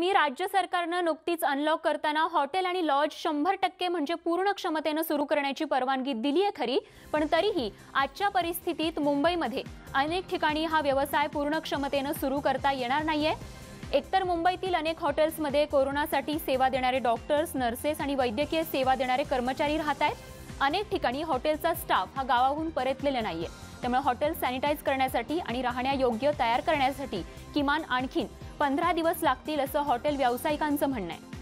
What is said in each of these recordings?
बातमी राज्य सरकारनं नुकतीच अनलॉक करताना हॉटेल आणि लॉज 100% म्हणजे पूर्ण क्षमतेनं सुरू करण्याची परवानगी दिली आहे खरी, पण तरीही आजच्या परिस्थितीत मुंबईमध्ये अनेक ठिकाणी हा व्यवसाय पूर्ण क्षमतेनं सुरू करता येणार नाहीये। एकतर मुंबईतील अनेक हॉटेल्समध्ये कोरोनासाठी सेवा देणारे डॉक्टर्स, नर्सेस आणि वैद्यकीय सेवा देणारे कर्मचारी राहत आहेत। अनेक ठिकाणी हॉटेलचा स्टाफ हा गावाहून परतलेला नाहीये, त्यामुळे हॉटेल सॅनिटाइज करण्यासाठी आणि राहण्यायोग्य तयार करण्यासाठी किमान आणखीन 15 दिवस लागतील असं हॉटेल व्यावसायिकांचं म्हणणं आहे।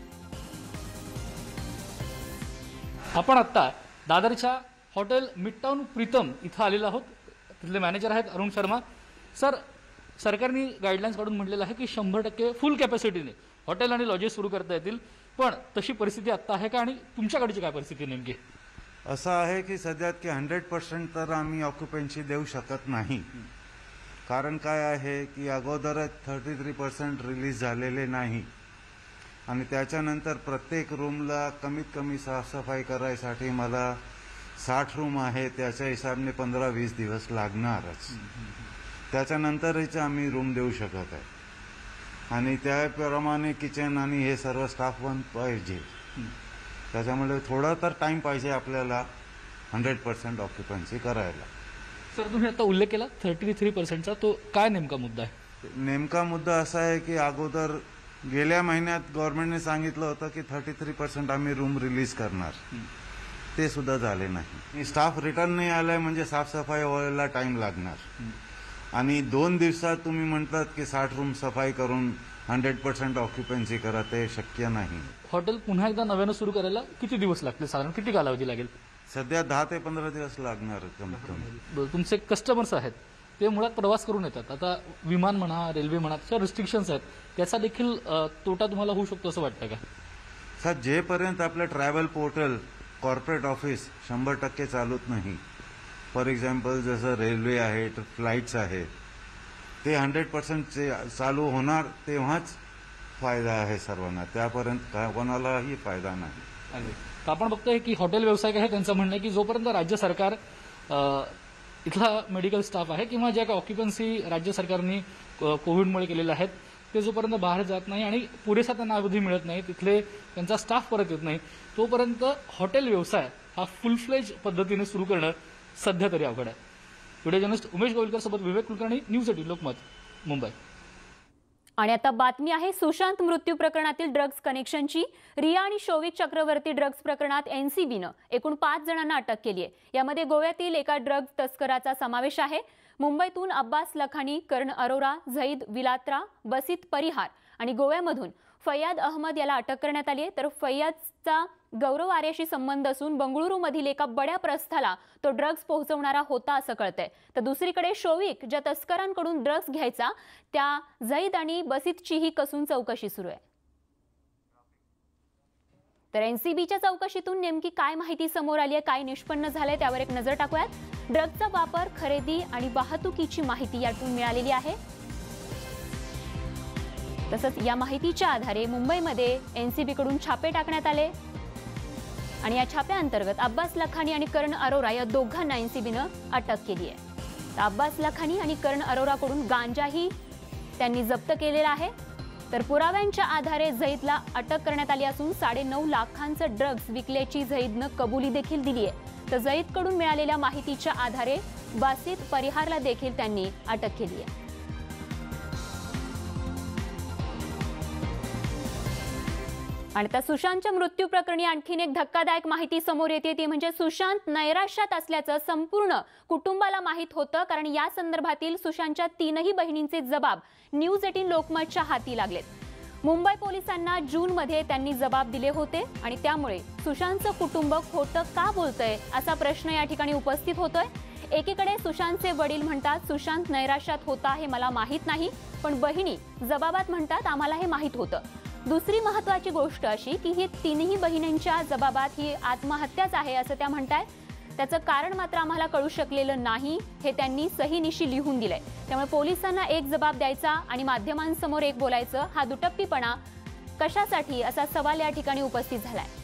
आपण आता दादरच्या हॉटेल मिडटाउन प्रीतम इथं आलेलो आहोत। तिथले मॅनेजर आहेत अरुण शर्मा। सर, सरकारने गाईडलाईन्स काढून म्हटलेलं आहे की 100% फुल कॅपॅसिटीने हॉटेल आणि लॉजेस सुरू करता येतील, पण तशी परिस्थिती आता आहे का आणि तुमच्याकडची काय परिस्थिती नेमकी? असं आहे की सध्यात की 100% तर आम्ही ऑक्युपन्सी देऊ शकत नाही। कारण काय आहे की अगोदरच 33% रिलीज झालेले नाही आणि त्याच्यानंतर प्रत्येक रूमला कमीत कमी साफसफाई करायसाठी मला 60 रूम आहे, त्याच्या हिसाबने 15-20 दिवस लागणारच। त्याच्यानंतरच आम्ही रूम देऊ शकत आहे आणि त्याप्रमाणे किचन आणि हे सर्व स्टाफ पण पाहिजे। त्याच्यामुळे थोडा तर टाइम पाहिजे आपल्याला 100% ऑक्युपन्सी करायला। सर, तुम्ही आता उल्लेख केला 33%चा, तो काय नेमका मुद्दा आहे? नेमका मुद्दा असा आहे की अगोदर गेल्या महिन्यात गव्हर्नमेंटने सांगितलं होतं की 33% आम्ही रूम रिलीज करणार, ते सुद्धा झाले नाही। स्टाफ रिटर्न नाही आलाय म्हणजे साफसफाई व्हायला टाइम लागणार आणि 2 दिवसात तुम्ही म्हणतात की 60 रूम सफाई करून 100% ऑक्युपन्सी करा, ते शक्य नाही। हॉटेल पुन्हा एकदा नव्यानं सुरू करायला किती दिवस लागतील? साधारण किती कालावधी लागेल? सध्या 10 ते 15 दिवस लागणार कमीत कमी। तुमचे कस्टमर्स आहेत ते मुळात प्रवास करून येतात, आता विमान म्हणा, रेल्वे म्हणा, त्या रिस्ट्रिक्शन्स आहेत, त्याचा देखील तोटा तुम्हाला होऊ शकतो असं वाटतं का? सर, जेपर्यंत आपलं ट्रॅव्हल पोर्टल, कॉर्पोरेट ऑफिस 100% चालूत नाही, फॉर एक्झाम्पल जसं रेल्वे आहे, फ्लाईट्स आहेत, ते 100% चालू होणार तेव्हाच फायदा आहे सर्वांना, त्यापर्यंत कोणालाही फायदा नाही। आपण बघतोय की हॉटेल व्यावसायिक आहे त्यांचं म्हणणं आहे की जोपर्यंत राज्य सरकार इथला मेडिकल स्टाफ आहे किंवा ज्या काही ऑक्युपन्सी राज्य सरकारने कोविडमुळे केलेल्या आहेत ते जोपर्यंत बाहेर जात नाही आणि पुरेसा त्यांना अवधी मिळत नाही, तिथले त्यांचा स्टाफ परत येत नाही, तोपर्यंत हॉटेल व्यवसाय हा फुल फ्लेज पद्धतीने सुरू करणं सध्या तरी अवघड आहे। व्हिडिओ जर्नलिस्ट उमेश गोविलकर सोबत विवेक कुलकर्णी, न्यूज 18 लोकमत, मुंबई। आणि आता बातमी आहे सुशांत मृत्यू प्रकरणातील ड्रग्ज कनेक्शनची। रिया आणि शौविक चक्रवर्ती ड्रग्ज प्रकरणात एनसीबीनं एकूण 5 जणांना अटक केली आहे। यामध्ये गोव्यातील एका ड्रग्ज तस्कराचा समावेश आहे। मुंबईतून अब्बास लखानी, कर्ण अरोरा, झईद विलात्रा, बसीत परिहार आणि गोव्यामधून फैयाद अहमद याला अटक करण्यात आली आहे। तर फैयादचा गौरव आर्याशी संबंध असून बंगळुरूमधील एका बड्या प्रस्थाला तो ड्रग्ज पोहोचवणारा होता असं कळतंय। तर दुसरीकडे शौविक ज्या तस्करांकडून ड्रग्ज घ्यायचा त्या झईद आणि बसीतचीही कसून चौकशी सुरू आहे। तर एनसीबीच्या चौकशीतून नेमकी काय माहिती समोर आली आहे, काय निष्पन्न झालंय त्यावर एक नजर टाकूयात। ड्रग्जचा वापर, खरेदी आणि वाहतुकीची माहिती यातून मिळालेली आहे। तसंच या माहितीच्या आधारे मुंबईमध्ये एनसीबीकडून छापे टाकण्यात आले आणि या छाप्याअंतर्गत अब्बास लखानी आणि कर्ण अरोरा या दोघांना एनसीबीनं अटक केली आहे। तर अब्बास लखानी आणि कर्ण अरोराकडून गांजाही त्यांनी जप्त केलेला आहे। तर पुराव्यांच्या आधारे झईदला अटक करण्यात आली असून 9.5 लाखांचं ड्रग्ज विकल्याची झईदनं कबुली देखील दिली आहे। तर झईदकडून मिळालेल्या माहितीच्या आधारे बासित परिहारला देखील त्यांनी अटक केली आहे। आणि त्या सुशांतच्या मृत्यू प्रकरणी आणखीन एक धक्कादायक माहिती समोर येते, ती म्हणजे सुशांत नैराश्यात असल्याचं संपूर्ण कुटुंबाला माहीत होतं, कारण या संदर्भातील सुशांतच्या 3ही बहिणींचे जबाब न्यूज 18 लोकमतच्या हाती लागलेत। मुंबई पोलिसांना जूनमध्ये त्यांनी जबाब दिले होते आणि त्यामुळे सुशांतचं कुटुंब खोटं का बोलतंय असा प्रश्न या ठिकाणी उपस्थित होतोय। एकीकडे सुशांतचे वडील म्हणतात सुशांत नैराश्यात होता हे मला माहीत नाही, पण बहिणी जबाबात म्हणतात आम्हाला हे माहीत होतं। दुसरी महत्त्वाची गोष्ट अशी की ही 3ही बहिणींच्या जबाबात ही आत्महत्याच आहे असं त्या म्हणतायत। त्याचं कारण मात्र आम्हाला कळू शकलेलं नाही, हे त्यांनी सहीनिशी लिहून दिलंय। त्यामुळे पोलिसांना एक जबाब द्यायचा आणि माध्यमांसमोर एक बोलायचं, हा दुटप्पीपणा कशासाठी असा सवाल या ठिकाणी उपस्थित झालाय।